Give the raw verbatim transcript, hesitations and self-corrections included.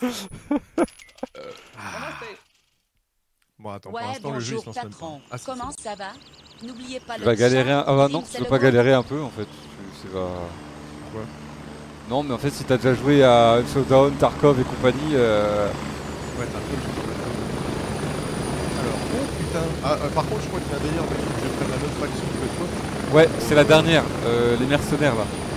Bon, attends, pour Ouais, l'instant, le jeu il se bonjour lance même pas. patron. Ah, si, c'est Comment bon. ça va? N'oubliez pas Tu le vas galérer chat, un... Ah bah non, Vince tu et veux le pas gros. galérer un peu en fait. Tu- C'est pas... Pourquoi? Non mais en fait si t'as déjà joué à Showdown, Tarkov et compagnie... Euh... Ouais, t'as un peu, j'ai joué à Tarkov. Alors, oh putain. Ah, euh, par contre, je crois qu'il y a un délire, mais il faut que je prenne la même faction que toi. Ouais, c'est la dernière, euh, les mercenaires là.